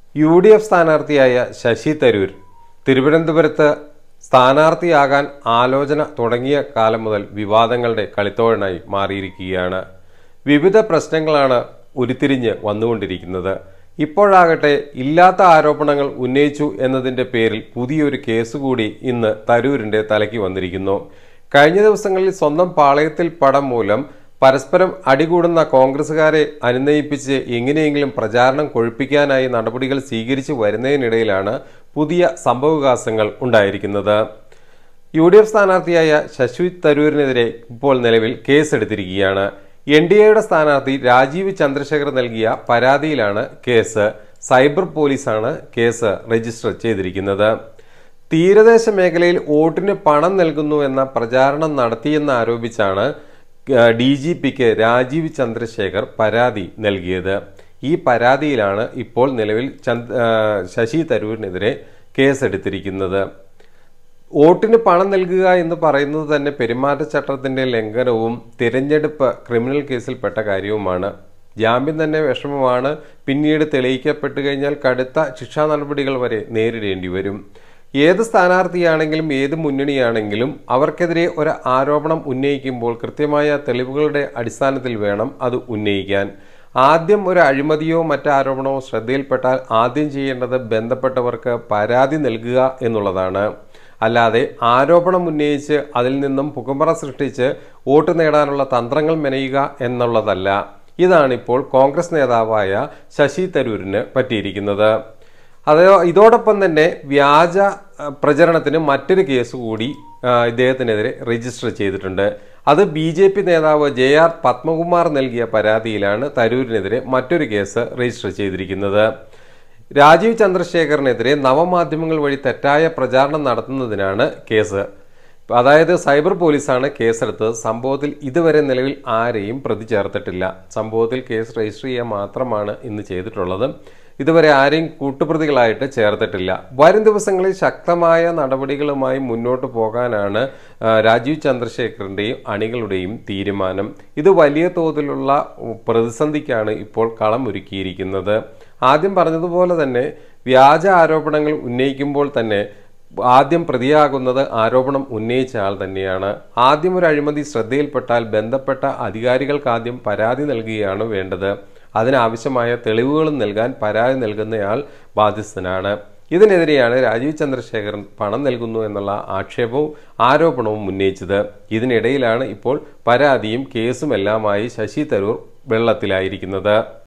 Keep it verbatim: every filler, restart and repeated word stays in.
U D F സ്ഥാനാർത്ഥിയായ ശശി തരൂർ തിരുവനന്തപുരത്ത് സ്ഥാനാർത്ഥിയാകാൻ ആലോചന തുടങ്ങിയ കാലം മുതൽ വിവാദങ്ങളുടെ കളിത്തോഴനായി മാറിയിരിക്കുകയാണ്. വിവിധ പ്രശ്നങ്ങളാണ് ഉരുത്തിരിഞ്ഞ് വന്നുകൊണ്ടിരിക്കുന്നത്. ഇപ്പോഴാകട്ടെ ഇല്ലാത്ത ആരോപണങ്ങൾ ഉന്നയിച്ചു എന്നതിൻ്റെ പേരിൽ പുതിയൊരു കേസ് കൂടി ഇന്ന് തരൂരിൻ്റെ തലയ്ക്ക് വന്നിരിക്കുന്നു. കഴിഞ്ഞ ദിവസങ്ങളിൽ സ്വന്തം പാളയത്തിൽ പടം മൂലം പരസ്പരം അടികൂടുന്ന കോൺഗ്രസുകാരെ അനുനയിപ്പിച്ച് എങ്ങനെയെങ്കിലും പ്രചാരണം കൊഴുപ്പിക്കാനായി നടപടികൾ സ്വീകരിച്ചു വരുന്നതിനിടയിലാണ് പുതിയ സംഭവവികാസങ്ങൾ ഉണ്ടായിരിക്കുന്നത്. യു ഡി എഫ് സ്ഥാനാർത്ഥിയായ ശശി തരൂരിനെതിരെ ഇപ്പോൾ നിലവിൽ കേസെടുത്തിരിക്കുകയാണ്. എൻ ഡി എയുടെ സ്ഥാനാർത്ഥി രാജീവ് ചന്ദ്രശേഖർ നൽകിയ പരാതിയിലാണ് കേസ്. സൈബർ പോലീസാണ് കേസ് രജിസ്റ്റർ ചെയ്തിരിക്കുന്നത്. തീരദേശ മേഖലയിൽ വോട്ടിന് പണം നൽകുന്നു എന്ന പ്രചാരണം നടത്തിയെന്ന് ആരോപിച്ചാണ് ഡി ജി പിക്ക് രാജീവ് ചന്ദ്രശേഖർ പരാതി നൽകിയത്. ഈ പരാതിയിലാണ് ഇപ്പോൾ നിലവിൽ ശശി തരൂരിനെതിരെ കേസെടുത്തിരിക്കുന്നത്. വോട്ടിന് പണം നൽകുക എന്ന് പറയുന്നത് തന്നെ പെരുമാറ്റച്ചട്ടത്തിന്റെ ലംഘനവും തിരഞ്ഞെടുപ്പ് ക്രിമിനൽ കേസിൽപ്പെട്ട കാര്യവുമാണ്. ജാമ്യം തന്നെ വിഷമമാണ്. പിന്നീട് തെളിയിക്കപ്പെട്ടു കഴിഞ്ഞാൽ കടുത്ത ശിക്ഷാ നടപടികൾ വരെ നേരിടേണ്ടി വരും. ഏത് സ്ഥാനാർത്ഥിയാണെങ്കിലും ഏത് മുന്നണിയാണെങ്കിലും അവർക്കെതിരെ ഒരു ആരോപണം ഉന്നയിക്കുമ്പോൾ കൃത്യമായ തെളിവുകളുടെ അടിസ്ഥാനത്തിൽ വേണം അത് ഉന്നയിക്കാൻ. ആദ്യം ഒരു അഴിമതിയോ മറ്റാരോപണമോ ശ്രദ്ധയിൽപ്പെട്ടാൽ ആദ്യം ചെയ്യേണ്ടത് ബന്ധപ്പെട്ടവർക്ക് പരാതി നൽകുക എന്നുള്ളതാണ്. അല്ലാതെ ആരോപണം ഉന്നയിച്ച് അതിൽ നിന്നും പുകമറ സൃഷ്ടിച്ച് വോട്ട് നേടാനുള്ള തന്ത്രങ്ങൾ മെനയുക എന്നുള്ളതല്ല. ഇതാണിപ്പോൾ കോൺഗ്രസ് നേതാവായ ശശി തരൂരിന് പറ്റിയിരിക്കുന്നത്. അത് ഇതോടൊപ്പം തന്നെ വ്യാജ പ്രചരണത്തിന് മറ്റൊരു കേസ് കൂടി ഇദ്ദേഹത്തിനെതിരെ രജിസ്റ്റർ ചെയ്തിട്ടുണ്ട്. അത് ബി ജെ പി നേതാവ് ജെ ആർ പത്മകുമാർ നൽകിയ പരാതിയിലാണ് തരൂരിനെതിരെ മറ്റൊരു കേസ് രജിസ്റ്റർ ചെയ്തിരിക്കുന്നത്. രാജീവ് ചന്ദ്രശേഖറിനെതിരെ നവമാധ്യമങ്ങൾ വഴി തെറ്റായ പ്രചാരണം നടത്തുന്നതിനാണ് കേസ്. അതായത് സൈബർ പോലീസാണ് കേസെടുത്തത്. സംഭവത്തിൽ ഇതുവരെ നിലവിൽ ആരെയും പ്രതി ചേർത്തിട്ടില്ല. സംഭവത്തിൽ കേസ് രജിസ്റ്റർ ചെയ്യാൻ മാത്രമാണ് ഇന്ന് ചെയ്തിട്ടുള്ളത്. ഇതുവരെ ആരെയും കൂട്ടുപ്രതികളായിട്ട് ചേർത്തിട്ടില്ല. വരും ദിവസങ്ങളിൽ ശക്തമായ നടപടികളുമായി മുന്നോട്ട് പോകാനാണ് രാജീവ് ചന്ദ്രശേഖറിൻ്റെയും അണികളുടെയും തീരുമാനം. ഇത് വലിയ തോതിലുള്ള പ്രതിസന്ധിക്കാണ് ഇപ്പോൾ കളമൊരുക്കിയിരിക്കുന്നത്. ആദ്യം പറഞ്ഞതുപോലെ തന്നെ വ്യാജ ആരോപണങ്ങൾ ഉന്നയിക്കുമ്പോൾ തന്നെ ആദ്യം പ്രതിയാകുന്നത് ആരോപണം ഉന്നയിച്ച ആൾ തന്നെയാണ്. ആദ്യം ഒരു അഴിമതി ശ്രദ്ധയിൽപ്പെട്ടാൽ ബന്ധപ്പെട്ട അധികാരികൾക്ക് ആദ്യം പരാതി നൽകുകയാണ് വേണ്ടത്. അതിനാവശ്യമായ തെളിവുകളും നൽകാൻ പരാതി നൽകുന്നയാൾ ബാധ്യസ്ഥനാണ്. ഇതിനെതിരെയാണ് രാജീവ് ചന്ദ്രശേഖരൻ പണം നൽകുന്നു എന്നുള്ള ആക്ഷേപവും ആരോപണവും ഉന്നയിച്ചത്. ഇതിനിടയിലാണ് ഇപ്പോൾ പരാതിയും കേസുമെല്ലാമായി ശശി തരൂർ വെള്ളത്തിലായിരിക്കുന്നത്.